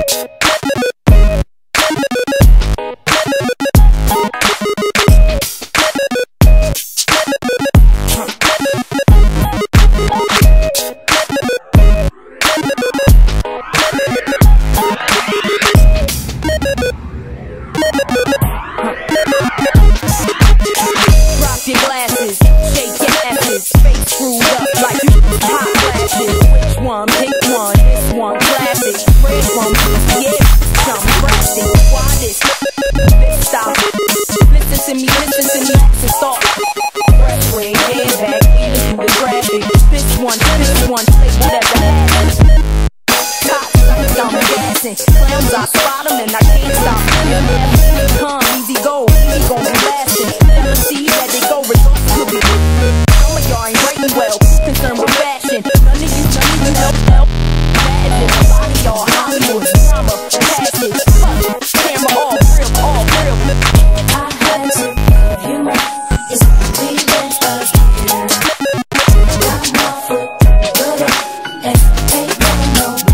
Clams, I spot 'em and I can't stop. Come, easy go, he gon' be lasting. Never see that they go, results could be. Some of y'all ain't writing well, concerned with fashion. None of you help. Imagine a lot of y'all Hollywood drama, passion, camera off, real. I had to give you my, it's we went up here. I'm off with good and ain't no more.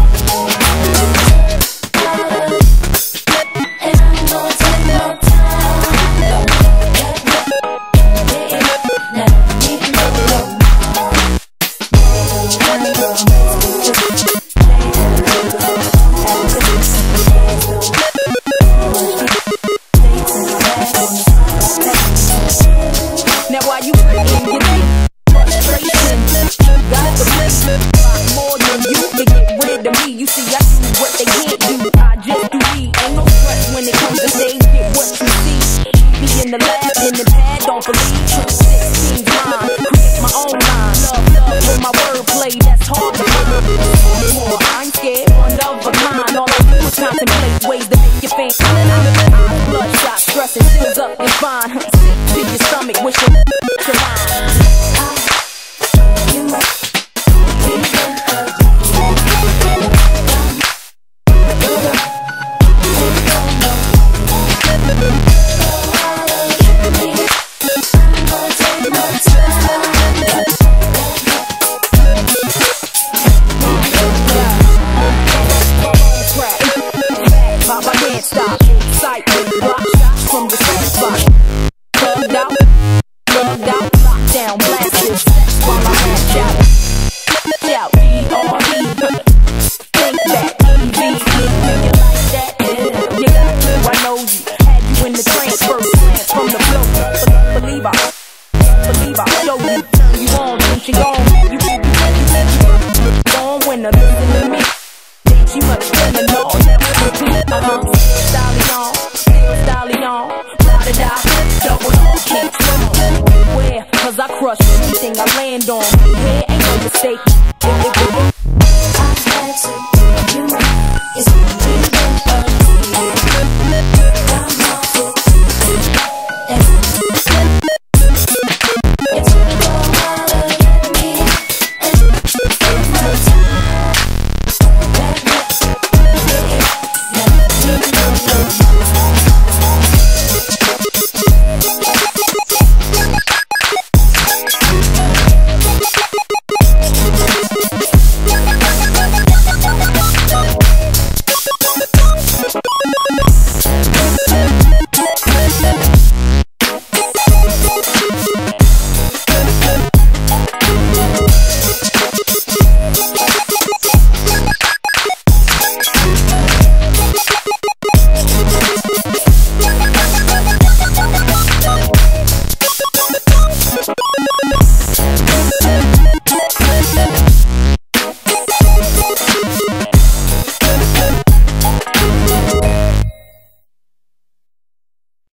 Now why you in your frustration? You got the listen more than you can get rid of me. You see, I do what they can't do. I just do me. Ain't no stress when it comes to stage. Get what you see. Be in the lab, in the pad, don't believe. 16 mine, create my own line. Love with my wordplay, that's hard to find. I ain't scared, one of a kind. All I do is contemplate ways to make you faint. Bloodshot, stressing, fills up your spine. To your stomach, wishing to stop, sight, block shots from the same spot. Plugged out, lockdown, blasted. While I hatch out, D.R.E. Think back, Eve, you like that? Yeah, you got to, I know you. Had you in the transfer plans from the flow. Believe I show you. Turn you on, since you gone. You gone when I listen to me. She must have been all that Stallion, da-da-da, double can't where, cause I crush anything I land on.